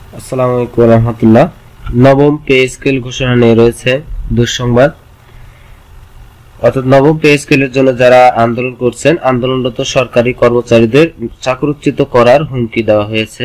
আসসালামু আলাইকুম ওয়া রাহমাতুল্লাহ। নবম পে স্কেল ঘোষণা নিয়ে রয়েছে দুঃসংবাদ। অর্থাৎ নবম পে স্কেলের জন্য যারা আন্দোলন করছেন, আন্দোলনরত সরকারি কর্মচারীদের চাকরিচ্যুত করার হুমকি দেওয়া হয়েছে।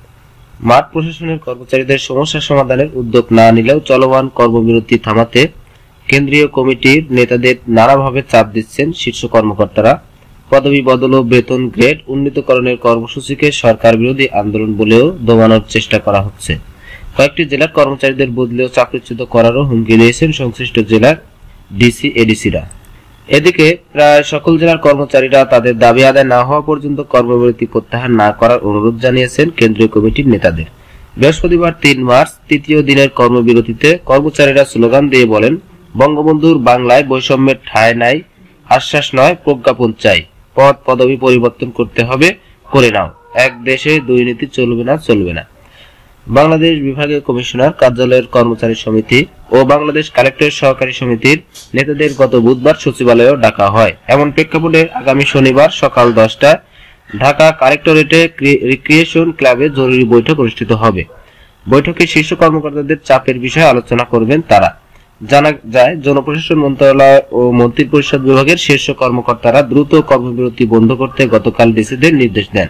মাঠ প্রশাসনের কর্মচারীদের সমস্যা সমাধানের উদ্যোগ না নিলেও চলমান কর্মবিরতি থামাতে কেন্দ্রীয় কমিটির নেতাদের নানাভাবে চাপ দিচ্ছেন শীর্ষ কর্মকর্তারা। পদবি বদল ও বেতন গ্রেড উন্নীতকরণের কর্মসূচিকে সরকার বিরোধী আন্দোলন বলেও দমানোর চেষ্টা করা হচ্ছে। কয়েকটি জেলার কর্মচারীদের বদলে ও চাকরিচ্যুত করারও হুমকি দিয়েছেন সংশ্লিষ্ট জেলার ডিসি এডিসিরা। এদিকে প্রায় সকল জেলার কর্মচারীরা তাদের দাবি আদায় না হওয়া পর্যন্ত কর্মবিরতি প্রত্যাহার না করার অনুরোধ জানিয়েছেন কেন্দ্রীয় কমিটির নেতাদের। বৃহস্পতিবার ৩ মার্চ তৃতীয় দিনের কর্মবিরতিতে কর্মচারীরা স্লোগান দিয়ে বলেন, বঙ্গবন্ধুর বাংলায় বৈষম্যের ঠাঁই নাই, আশ্বাস নয় প্রজ্ঞাপন চাই, পদ পদবি পরিবর্তন করতে হবে, করে নাও, এক দেশে দুর্নীতি চলবে না, চলবে না। বাংলাদেশ বিভাগীয় কমিশনার কার্যালয়ের কর্মচারী সমিতি ও বাংলাদেশ কালেক্টরের সহকারী সমিতির নেতাদের গত বুধবার সচিবালয়েও ডাকা হয়। এমন প্রেক্ষাপটে আগামী শনিবার সকাল 10টায় ঢাকা কালেক্টরেটে রিক্রিয়েশন ক্লাবে জরুরি বৈঠক অনুষ্ঠিত হবে। বৈঠকে শীর্ষ কর্মকর্তাদের চাপের বিষয়ে আলোচনা করবেন তারা। জানা যায়, জনপ্রশাসন মন্ত্রণালয় ও মন্ত্রিপরিষদ বিভাগের শীর্ষ কর্মকর্তারা দ্রুত কর্মবিরতি বন্ধ করতে গতকাল ডিসিদের নির্দেশ দেন।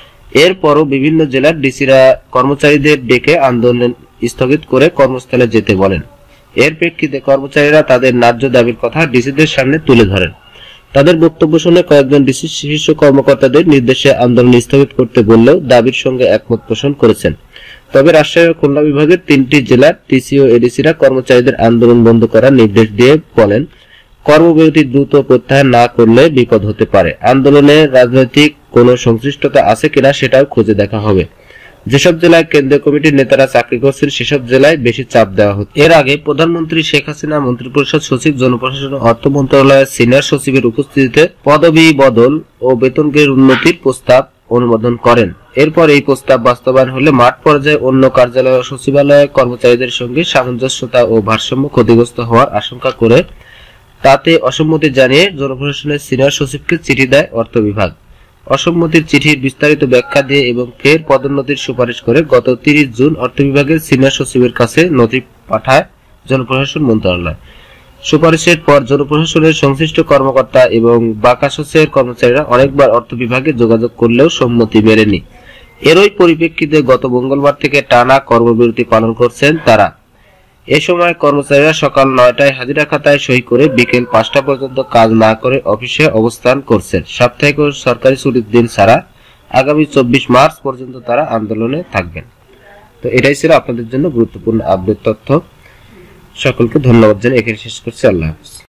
এরপরও বিভিন্ন জেলার ডিসিরা কর্মচারীদের ডেকে আন্দোলন স্থগিত করে কর্মস্থলে যেতে বলেন। এর প্রেক্ষিতে কর্মচারীরা তাদের ন্যায্য দাবির কথা ডিসিদের সামনে তুলে ধরেন। তাদের বক্তব্য শুনে কয়েকজন ডিসি শীর্ষ কর্মকর্তাদের নির্দেশে আন্দোলন স্থগিত করতে বললেও দাবির সঙ্গে একমত পোষণ করেছেন। তবে রাজশাহী ও খুলনা বিভাগের 3টি জেলার টিসি ও এডিসিরা কর্মচারীদের আন্দোলন বন্ধ করার নির্দেশ দিয়ে বলেন, কর্মবিরতি দ্রুত প্রত্যাহার না করলে বিপদ হতে পারে। আন্দোলনে রাজনৈতিক কোনো সংশ্লিষ্টতা আছে কিনা সেটাও খুঁজে দেখা হবে। যেসব জেলায় কেন্দ্রীয় কমিটির নেতারা চাকরি করছেন সেসব জেলায় বেশি চাপ দেওয়া হচ্ছে। এর আগে প্রধানমন্ত্রী শেখ হাসিনা মন্ত্রিপরিষদ সচিব, জনপ্রশাসন ও অর্থ মন্ত্রণালয়ের সিনিয়র সচিবের উপস্থিতিতে পদবি বদল ও বেতন গ্রেড উন্নতির প্রস্তাব অনুমোদন করেন। এরপর এই প্রস্তাব বাস্তবায়ন হলে মাঠ পর্যায়ে অন্য কার্যালয় ও সচিবালয়ে কর্মচারীদের সঙ্গে সামঞ্জস্যতা ও ভারসাম্য ক্ষতিগ্রস্ত হওয়ার আশঙ্কা করে তাতে অসম্মতি জানিয়ে জনপ্রশাসনের সিনিয়র সচিবকে চিঠি দেয় অর্থ বিভাগ। অসম্মতির চিঠির বিস্তারিত ব্যাখ্যা দিয়ে এবং ফের পদোন্নতির সুপারিশ করে গত 30 জুন অর্থ বিভাগের সিনিয়র সচিবের কাছে নথি পাঠায় জনপ্রশাসন মন্ত্রণালয়। সুপারিশের পর জনপ্রশাসনের সংশ্লিষ্ট কর্মকর্তা এবং বাকাশোসের কর্মচারীরা অনেকবার অর্থ বিভাগে যোগাযোগ করলেও সম্মতি মেলেনি। এরই পরিপ্রেক্ষিতে গত মঙ্গলবার থেকে টানা কর্মবিরতি পালন করছেন তারা। এ সময় কর্মচারীরা সকাল 9টায় হাজিরা খাতায় সই করে বিকেল 5টা পর্যন্ত কাজ না করে অফিসে অবস্থান করছেন। সাপ্তাহিক ও সরকারি ছুটির দিন ছাড়া আগামী 24 মার্চ পর্যন্ত তারা আন্দোলনে থাকবেন। তো এটাই ছিল আপনাদের জন্য গুরুত্বপূর্ণ আপডেট তথ্য। সকলকে ধন্যবাদ জানিয়ে এখানে শেষ করছি। আল্লাহ হাফেজ।